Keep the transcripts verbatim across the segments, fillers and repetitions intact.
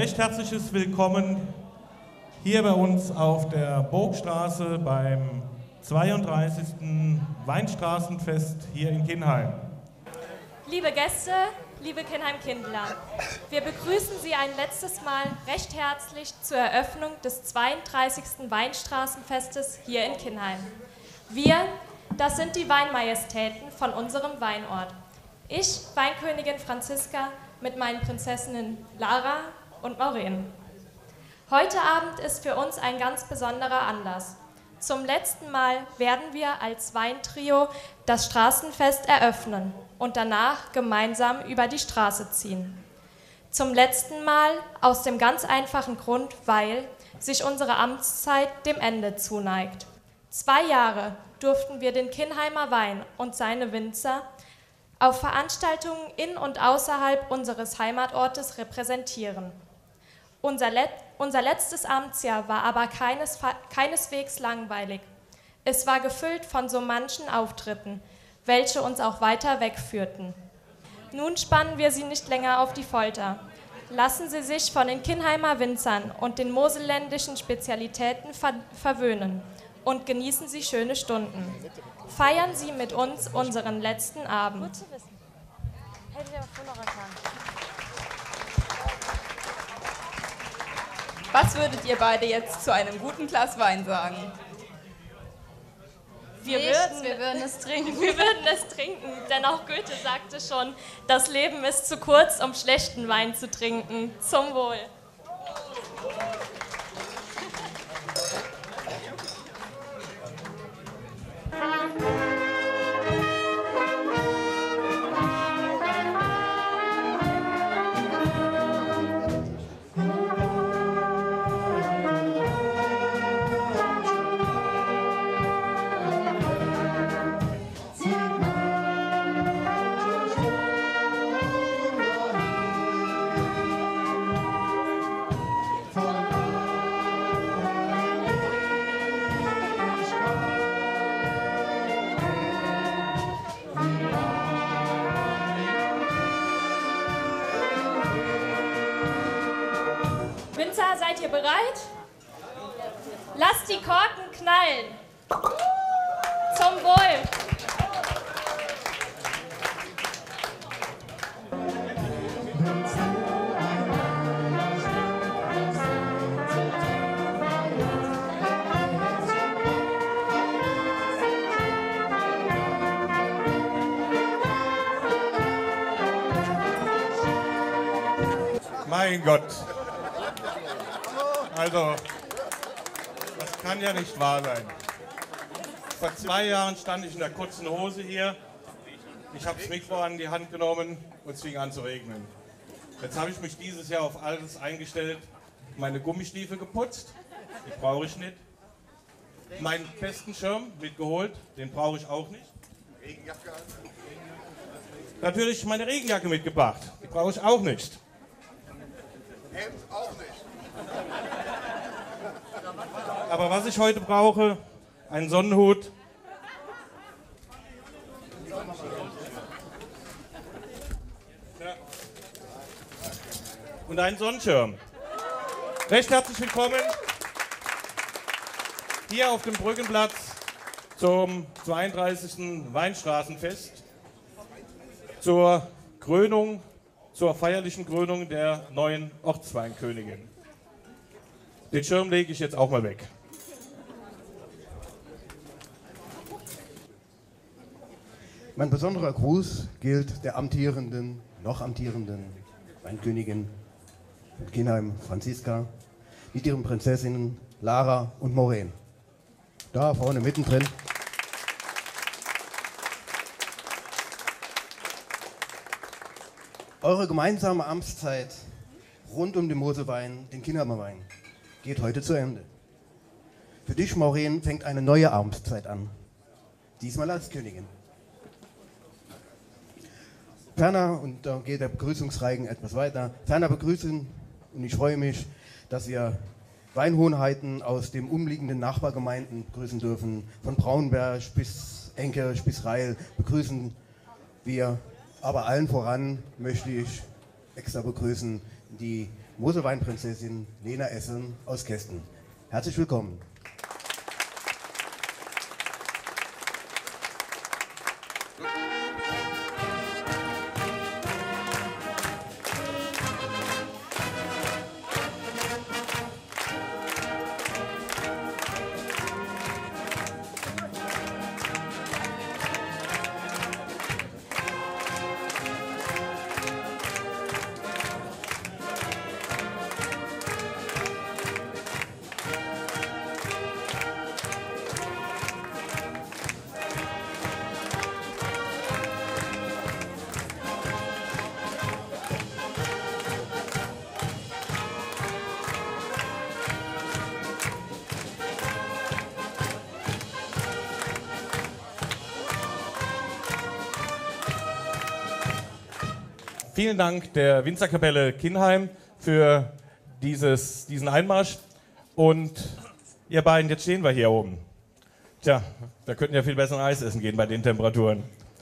recht herzliches Willkommen hier bei uns auf der Burgstraße beim zweiunddreißigsten Weinstraßenfest hier in Kinheim. Liebe Gäste, liebe Kinheim-Kindler, wir begrüßen Sie ein letztes Mal recht herzlich zur Eröffnung des zweiunddreißigsten Weinstraßenfestes hier in Kinheim. Wir, das sind die Weinmajestäten von unserem Weinort. Ich, Weinkönigin Franziska, mit meinen Prinzessinnen Lara und Maureen. Heute Abend ist für uns ein ganz besonderer Anlass. Zum letzten Mal werden wir als Weintrio das Straßenfest eröffnen und danach gemeinsam über die Straße ziehen. Zum letzten Mal aus dem ganz einfachen Grund, weil sich unsere Amtszeit dem Ende zuneigt. Zwei Jahre durften wir den Kinheimer Wein und seine Winzer auf Veranstaltungen in und außerhalb unseres Heimatortes repräsentieren. Unser, Let unser letztes Amtsjahr war aber keines keineswegs langweilig. Es war gefüllt von so manchen Auftritten, welche uns auch weiter wegführten. Nun spannen wir Sie nicht länger auf die Folter. Lassen Sie sich von den Kinheimer Winzern und den moselländischen Spezialitäten ver verwöhnen und genießen Sie schöne Stunden. Feiern Sie mit uns unseren letzten Abend. Gut zu wissen. Hätte ich aber vorher noch erfahren. Was würdet ihr beide jetzt zu einem guten Glas Wein sagen? Wir würden, wir würden es trinken. Wir würden es trinken, denn auch Goethe sagte schon, das Leben ist zu kurz, um schlechten Wein zu trinken. Zum Wohl. Winzer, seid ihr bereit? Lasst die Korken knallen. Zum Wohl. Mein Gott. Also, das kann ja nicht wahr sein. Vor zwei Jahren stand ich in der kurzen Hose hier. Ich habe das Mikro an die Hand genommen und es fing an zu regnen. Jetzt habe ich mich dieses Jahr auf alles eingestellt, meine Gummistiefel geputzt, die brauche ich nicht. Meinen besten Schirm mitgeholt, den brauche ich auch nicht. Regenjacke? Natürlich meine Regenjacke mitgebracht, die brauche ich auch nicht. Hemd auch nicht. Aber was ich heute brauche, einen Sonnenhut. Ja. Und einen Sonnenschirm. Recht herzlich willkommen hier auf dem Brückenplatz zum zweiunddreißigsten Weinstraßenfest, zur Krönung, zur feierlichen Krönung der neuen Ortsweinkönigin. Den Schirm lege ich jetzt auch mal weg. Mein besonderer Gruß gilt der amtierenden, noch amtierenden Weinkönigin von Kinheim, Franziska, mit ihren Prinzessinnen Lara und Maureen. Da vorne mittendrin. Eure gemeinsame Amtszeit rund um den Moselwein, den Kinheimer Wein, geht heute zu Ende. Für dich, Maureen, fängt eine neue Amtszeit an. Diesmal als Königin. Ferner, und da geht der Begrüßungsreigen etwas weiter, ferner begrüßen, und ich freue mich, dass wir Weinhohenheiten aus den umliegenden Nachbargemeinden begrüßen dürfen. Von Braunberg bis Enkirch bis Reil begrüßen wir. Aber allen voran möchte ich extra begrüßen die Moselweinprinzessin Lena Esseln aus Kästen. Herzlich willkommen. Vielen Dank der Winzerkapelle Kinheim für dieses, diesen Einmarsch. Und ihr beiden, jetzt stehen wir hier oben. Tja, da könnten ja viel besser Eis essen gehen bei den Temperaturen.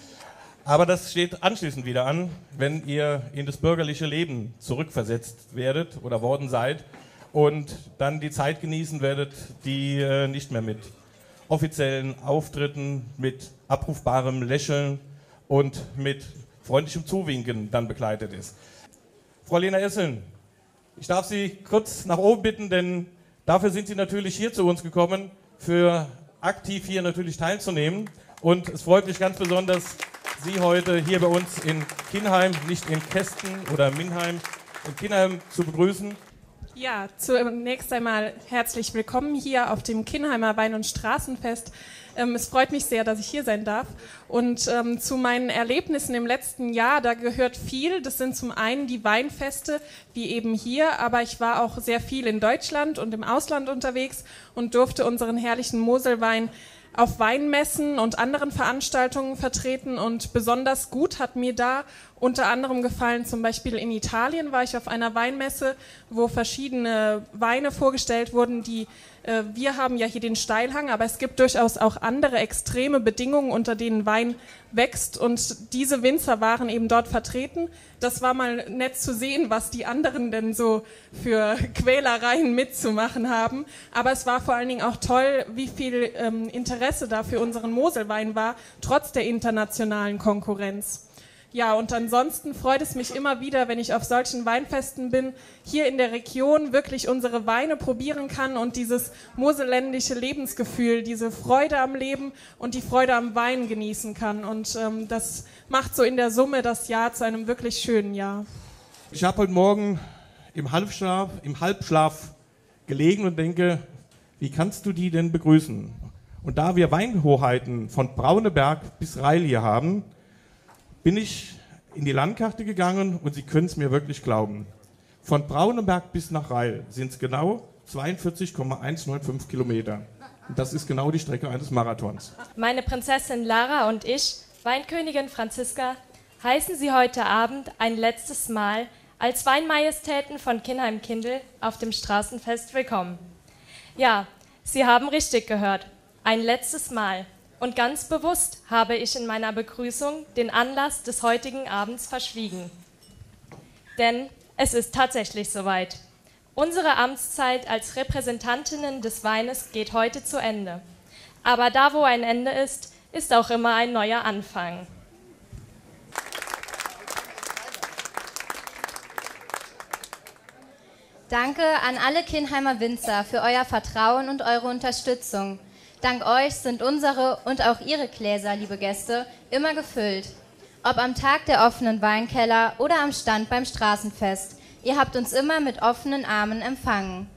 Aber das steht anschließend wieder an, wenn ihr in das bürgerliche Leben zurückversetzt werdet oder worden seid und dann die Zeit genießen werdet, die äh, nicht mehr mit offiziellen Auftritten, mit abrufbarem Lächeln und mit freundlichem Zuwinken dann begleitet ist. Frau Lena Esseln, ich darf Sie kurz nach oben bitten, denn dafür sind Sie natürlich hier zu uns gekommen, für aktiv hier natürlich teilzunehmen. Und es freut mich ganz besonders, Sie heute hier bei uns in Kinheim, nicht in Kästen oder Minheim, in Kinheim zu begrüßen. Ja, zunächst einmal herzlich willkommen hier auf dem Kinheimer Wein- und Straßenfest. Ähm, es freut mich sehr, dass ich hier sein darf. Und ähm, zu meinen Erlebnissen im letzten Jahr, da gehört viel. Das sind zum einen die Weinfeste, wie eben hier, aber ich war auch sehr viel in Deutschland und im Ausland unterwegs und durfte unseren herrlichen Moselwein auf Weinmessen und anderen Veranstaltungen vertreten, und besonders gut hat mir da unter anderem gefallen, zum Beispiel in Italien war ich auf einer Weinmesse, wo verschiedene Weine vorgestellt wurden, die äh, wir haben ja hier den Steilhang, aber es gibt durchaus auch andere extreme Bedingungen, unter denen Wein wächst, und diese Winzer waren eben dort vertreten. Das war mal nett zu sehen, was die anderen denn so für Quälereien mitzumachen haben, aber es war vor allen Dingen auch toll, wie viel ähm, Interesse da für unseren Moselwein war, trotz der internationalen Konkurrenz. Ja, und ansonsten freut es mich immer wieder, wenn ich auf solchen Weinfesten bin, hier in der Region wirklich unsere Weine probieren kann und dieses moselländische Lebensgefühl, diese Freude am Leben und die Freude am Wein genießen kann. Und ähm, das macht so in der Summe das Jahr zu einem wirklich schönen Jahr. Ich habe heute Morgen im Halbschlaf, im Halbschlaf gelegen und denke, wie kannst du die denn begrüßen? Und da wir Weinhoheiten von Brauneberg bis Reil hier haben, bin ich in die Landkarte gegangen und Sie können es mir wirklich glauben. Von Brauneberg bis nach Reil sind es genau zweiundvierzig Komma hundertfünfzehn Kilometer. Und das ist genau die Strecke eines Marathons. Meine Prinzessin Lara und ich, Weinkönigin Franziska, heißen Sie heute Abend ein letztes Mal als Weinmajestäten von Kinheim-Kindl auf dem Straßenfest willkommen. Ja, Sie haben richtig gehört, ein letztes Mal. Und ganz bewusst habe ich in meiner Begrüßung den Anlass des heutigen Abends verschwiegen. Denn es ist tatsächlich soweit. Unsere Amtszeit als Repräsentantinnen des Weines geht heute zu Ende. Aber da, wo ein Ende ist, ist auch immer ein neuer Anfang. Danke an alle Kinheimer Winzer für euer Vertrauen und eure Unterstützung. Dank euch sind unsere und auch Ihre Gläser, liebe Gäste, immer gefüllt. Ob am Tag der offenen Weinkeller oder am Stand beim Straßenfest. Ihr habt uns immer mit offenen Armen empfangen.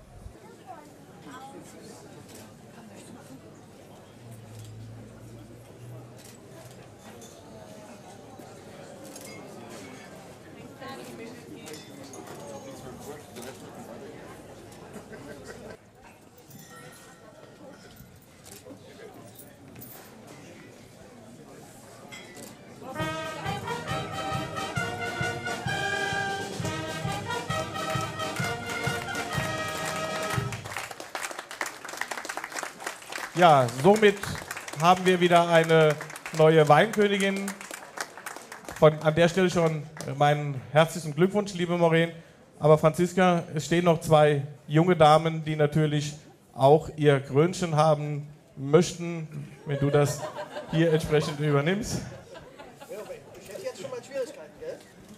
Ja, somit haben wir wieder eine neue Weinkönigin. Von, an der Stelle schon meinen herzlichen Glückwunsch, liebe Maureen. Aber Franziska, es stehen noch zwei junge Damen, die natürlich auch ihr Krönchen haben möchten, wenn du das hier entsprechend übernimmst. Ich hätte jetzt schon mal Schwierigkeiten, gell?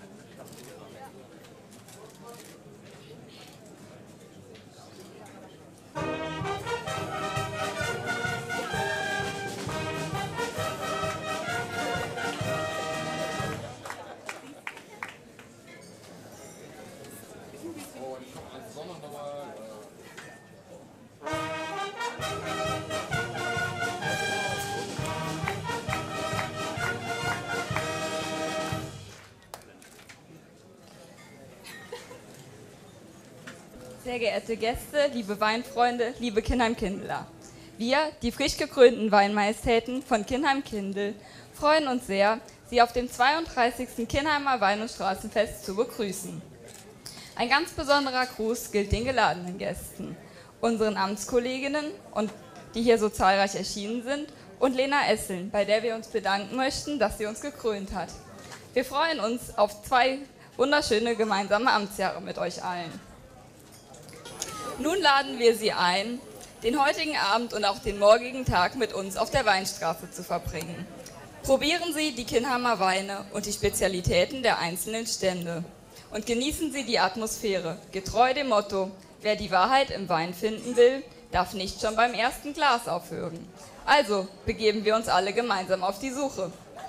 Sehr geehrte Gäste, liebe Weinfreunde, liebe Kinheim-Kindler. Wir, die frisch gekrönten Weinmajestäten von Kinheim-Kindl, freuen uns sehr, Sie auf dem zweiunddreißigsten Kinheimer Wein- und Straßenfest zu begrüßen. Ein ganz besonderer Gruß gilt den geladenen Gästen, unseren Amtskolleginnen, und die hier so zahlreich erschienen sind, und Lena Esseln, bei der wir uns bedanken möchten, dass sie uns gekrönt hat. Wir freuen uns auf zwei wunderschöne gemeinsame Amtsjahre mit euch allen. Nun laden wir Sie ein, den heutigen Abend und auch den morgigen Tag mit uns auf der Weinstraße zu verbringen. Probieren Sie die Kinheimer Weine und die Spezialitäten der einzelnen Stände und genießen Sie die Atmosphäre, getreu dem Motto: Wer die Wahrheit im Wein finden will, darf nicht schon beim ersten Glas aufhören. Also begeben wir uns alle gemeinsam auf die Suche.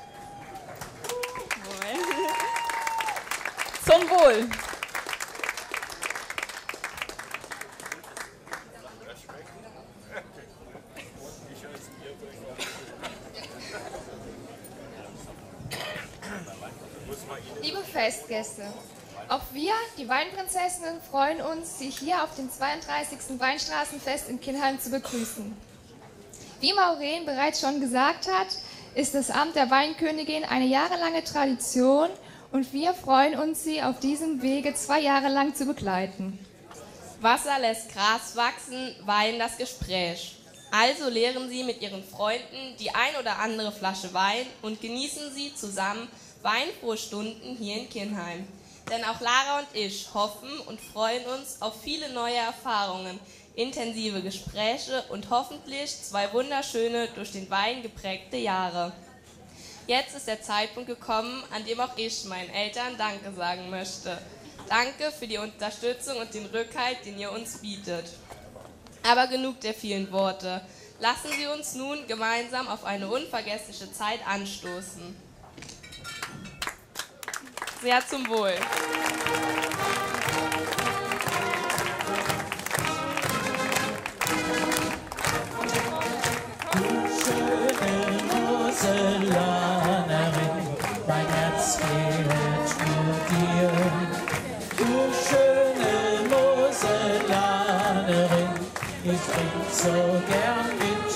Zum Wohl! Liebe Festgäste, auch wir, die Weinprinzessinnen, freuen uns, Sie hier auf dem zweiunddreißigsten Weinstraßenfest in Kinheim zu begrüßen. Wie Maureen bereits schon gesagt hat, ist das Amt der Weinkönigin eine jahrelange Tradition und wir freuen uns, Sie auf diesem Wege zwei Jahre lang zu begleiten. Wasser lässt Gras wachsen, Wein das Gespräch. Also leeren Sie mit Ihren Freunden die ein oder andere Flasche Wein und genießen Sie zusammen weinfrohe Stunden hier in Kinheim. Denn auch Lara und ich hoffen und freuen uns auf viele neue Erfahrungen, intensive Gespräche und hoffentlich zwei wunderschöne, durch den Wein geprägte Jahre. Jetzt ist der Zeitpunkt gekommen, an dem auch ich meinen Eltern Danke sagen möchte. Danke für die Unterstützung und den Rückhalt, den ihr uns bietet. Aber genug der vielen Worte. Lassen Sie uns nun gemeinsam auf eine unvergessliche Zeit anstoßen. Sehr zum Wohl. Schöne Moselanerin, mein Herz fehlt nur dir. Du schöne Moselanerin, ich trink so gern mit